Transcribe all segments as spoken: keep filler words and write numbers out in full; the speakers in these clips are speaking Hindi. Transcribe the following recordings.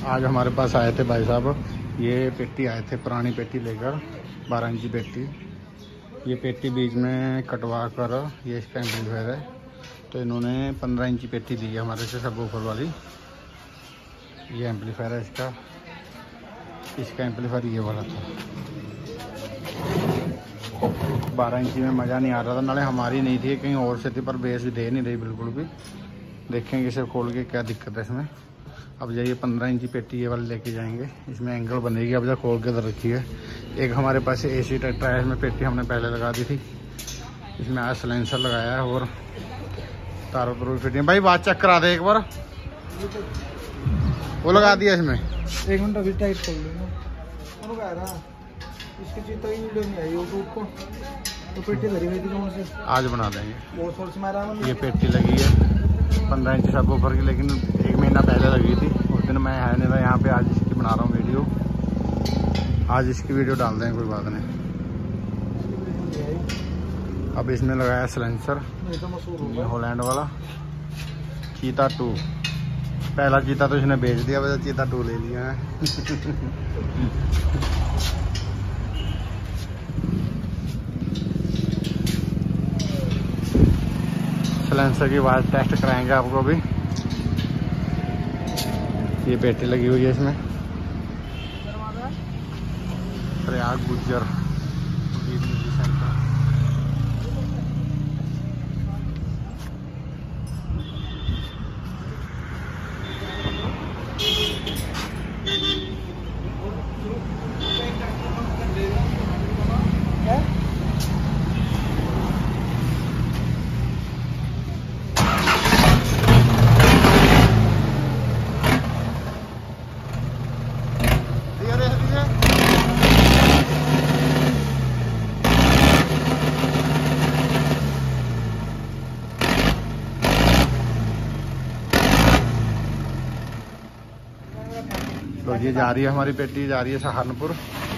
आज हमारे पास आए थे भाई साहब, ये पेटी आए थे पुरानी पेटी लेकर, बारह इंची पेटी। ये पेटी बीच में कटवा कर ये इसका एम्पलीफायर है, तो इन्होंने पंद्रह इंची पेटी दी है हमारे से सबवूफर वाली। ये एम्पलीफायर है इसका, इसका एम्पलीफायर ये वाला था। बारह इंची में मज़ा नहीं आ रहा था, नाले हमारी नहीं थी, कहीं और से थी, पर बेस भी दे नहीं रही बिल्कुल भी। देखेंगे इसे खोल के क्या दिक्कत है इसमें। अब जाइए पंद्रह इंची पेटी ये वाली लेके जाएंगे, इसमें एंगल बनेगी। अब जब खोल के इधर रखी है। एक हमारे पास ए सी ट्रैक्टर है, इसमें पेटी हमने पहले लगा दी थी। इसमें आज सिलेंसर लगाया है और तारों पर भी फिटिंग। भाई बात चेक करा दे एक बार, वो लगा दिया इसमें। एक मिनट अभी टाइट कर लूँगा। इसकी चीज तो वीडियो नहीं आई यूट्यूब को, तो पेटी धरी हुई थी कौन से, आज बना देंगे। बहुत सोच मारा ये पेटी लगी है पंद्रह इंच सबवूफर की, लेकिन एक महीना पहले लगी थी। उस दिन मैं है नहीं था यहाँ पे, आज इसकी बना रहा हूँ वीडियो। आज इसकी वीडियो डाल देंगे, कोई बात नहीं। अब इसमें लगाया सिलेंसर, ये हॉलैंड वाला चीता टू। पहला चीता तो इसने बेच दिया, वजह चीता टू ले लिया है। सिलेंसर की आवाज़ टेस्ट कराएंगे आपको भी। ये पेटी लगी हुई है इसमें, प्रयाग गुज्जर सेंटर। तो ये जा रही है हमारी पेटी, जा रही है सहारनपुर।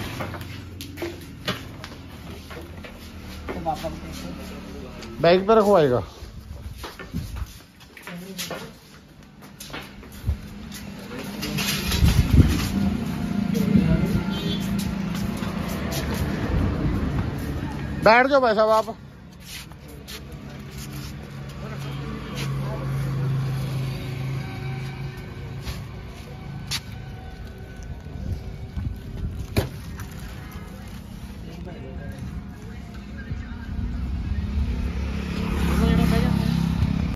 बैग पे रखवाएगा। बैठ जाओ भाई साहब आप।